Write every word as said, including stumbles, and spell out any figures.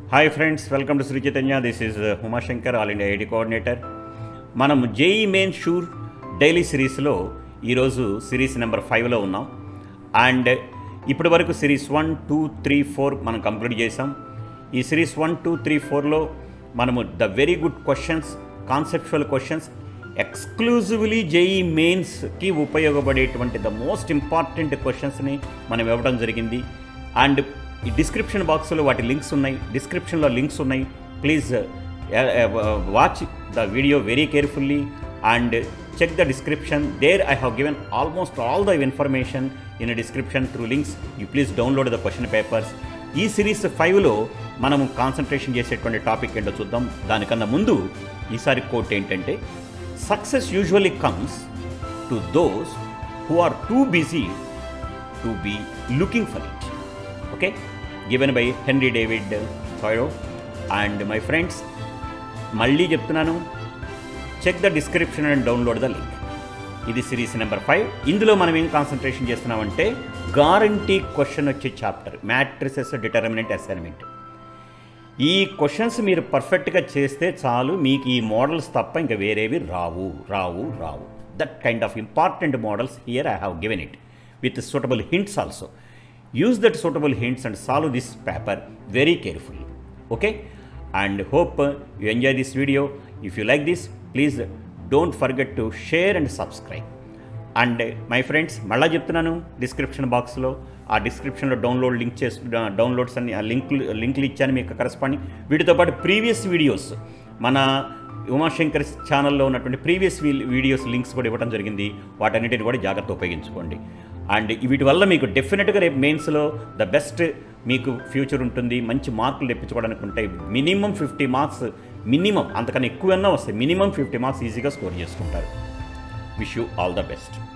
Hi friends, welcome to Shri Chaitanya. This is Umashankar, all India IIT coordinator. మనం JEE main sure daily సిరీస్లో ఈరోజు series number ఫైవ్లో ఉన్నాం. And ఇప్పటి వరకు series one two three four మనం కంప్లీట్ చేసాం. ఈ సిరీస్ వన్ టూ త్రీ ఫోర్లో మనము the very good questions, conceptual questions, exclusively JEE మెయిన్స్కి ఉపయోగపడేటువంటి ద మోస్ట్ ఇంపార్టెంట్ క్వశ్చన్స్ని మనం ఇవ్వడం జరిగింది. అండ్ ఈ డిస్క్రిప్షన్ బాక్స్లో వాటి లింక్స్ ఉన్నాయి, డిస్క్రిప్షన్లో లింక్స్ ఉన్నాయి. Please watch the video very carefully and check the description. There I have given almost all the information in description through links. You please download the question papers. ఈ series ఫైవ్లో మనము concentration చేసేటువంటి topic ఏంటో చూద్దాం. దానికన్నా ముందు ఈసారి quote ఏంటంటే, success usually comes to those who are too busy to be looking for it. Okay, given by Henry David Thoreau. And my friends, మళ్ళీ చెప్తున్నాను, check the description and download the link. ఇది series number five. ఇందులో మనం ఏం concentration చేస్తున్నామంటే, guarantee question వచ్చే chapter matrices determinant assignment. ఈ questions మీరు పర్ఫెక్ట్గా చేస్తే చాలు, మీకు ఈ మోడల్స్ తప్ప ఇంకా వేరేవి రావు రావు రావు that kind of important models here I have given it with suitable hints also. Use that suitable hints and solve this paper very carefully. Okay, and hope you enjoy this video. If you like this, please don't forget to share and subscribe. And my friends, మళ్ళా చెప్తున్నాను, description బాక్స్లో ఆ డిస్క్రిప్షన్లో download link చేసి downloads అన్ని ఆ link లింకులు ఇచ్చాను మీకు కరస్పాండింగ్. వీటితో పాటు ప్రీవియస్ వీడియోస్, మన ఉమాశంకర్ ఛానల్లో ఉన్నటువంటి ప్రీవియస్ వీడియోస్ లింక్స్ కూడా ఇవ్వడం జరిగింది. వాటన్నిటిని కూడా జాగ్రత్త ఉపయోగించుకోండి. అండ్ వీటి వల్ల మీకు డెఫినెట్గా రేపు మెయిన్స్లో ద బెస్ట్ మీకు ఫ్యూచర్ ఉంటుంది. మంచి మార్కులు తెప్పించుకోవడానికి ఉంటాయి. మినిమం ఫిఫ్టీ మార్క్స్, మినిమం అంతకన్నా ఎక్కువన్నా వస్తాయి. మినిమం ఫిఫ్టీ మార్క్స్ ఈజీగా స్కోర్ చేసుకుంటారు. Wish you all the best.